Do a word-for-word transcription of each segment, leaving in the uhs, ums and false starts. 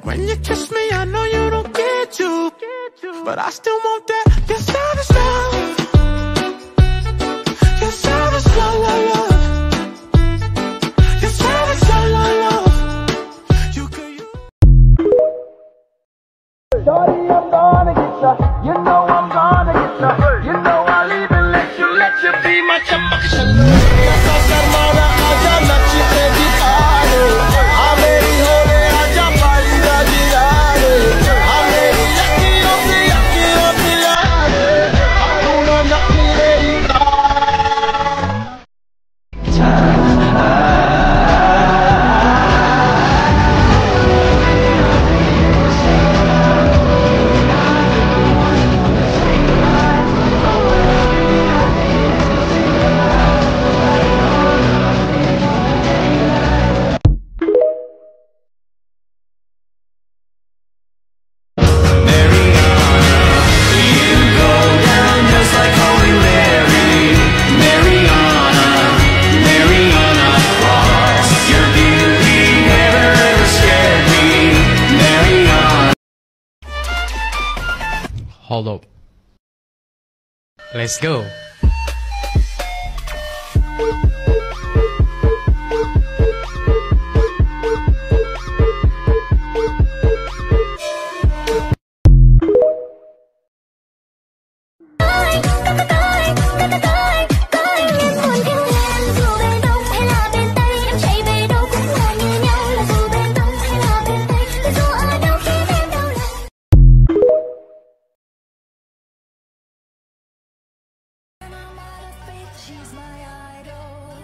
When you kiss me, I know you don't get to, but I still want that. Your savage love, your savage love, love, love. Your savage love, love, love. You could use. Shorty, I'm gonna get ya. You know I'm gonna get ya. You know I'll even let you, let you be my chamak shalom. Kasa sharmana aaja nachte dikhaane. Aa meri hole aaja pari da dilane. Aa meri yakkiyon se yakkiyon dilane. Apna nakli meri ka. Hold up. Let's go. She's my idol.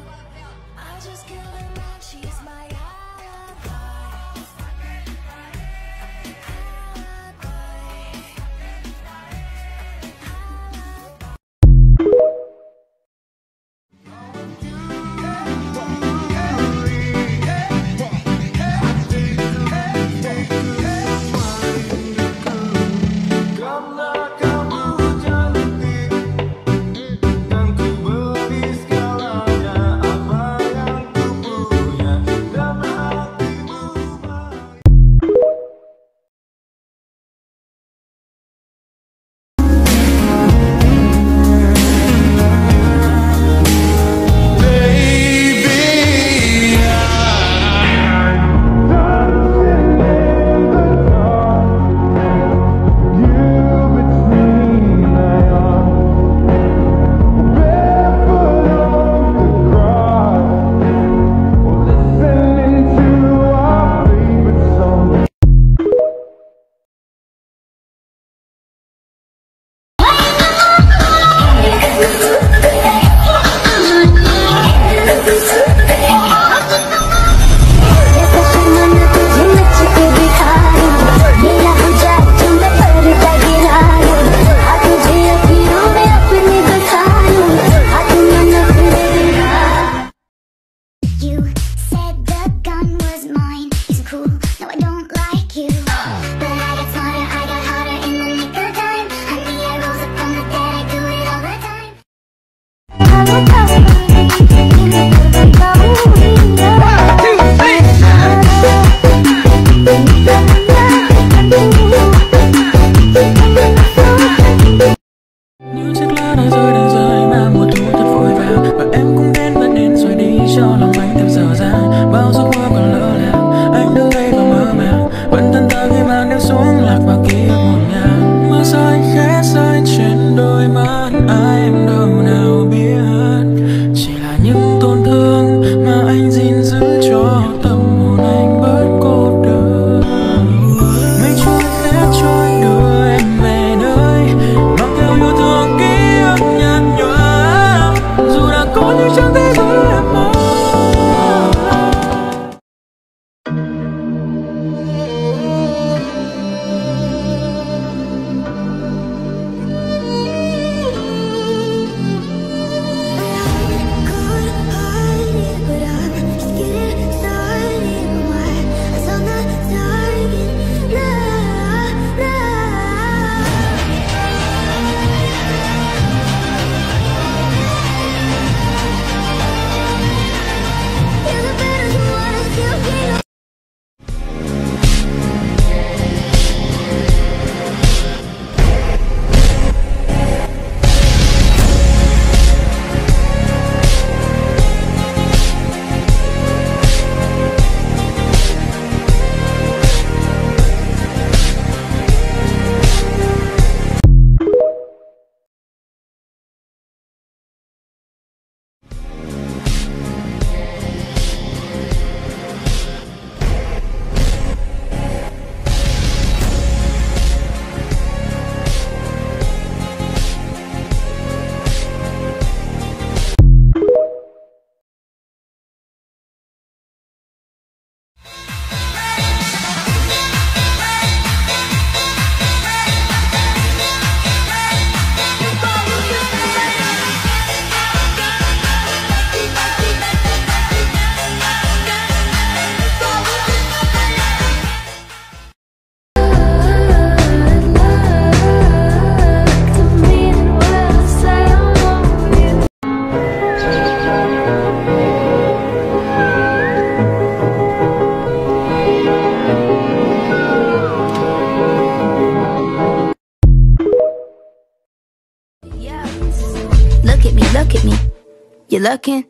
you're looking.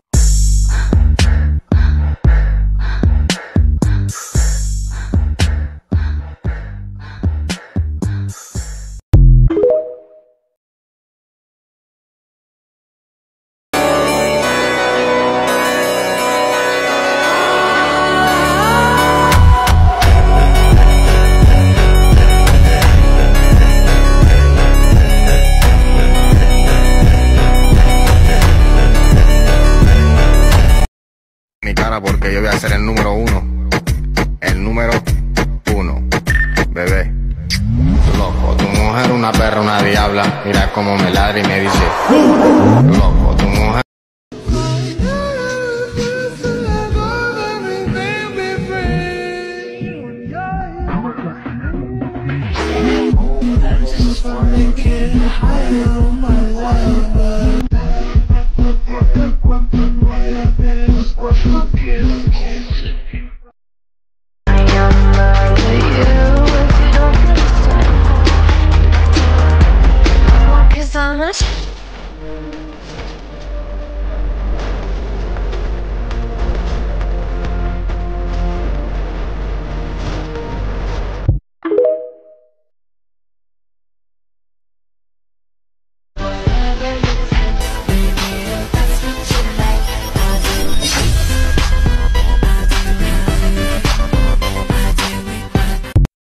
Mi cara porque yo voy a ser el número uno. El número uno. Bebé. Loco, tu mujer una perra, una diabla. Mira cómo me ladra y me dice loco, tu mujer. This is for the kid higher.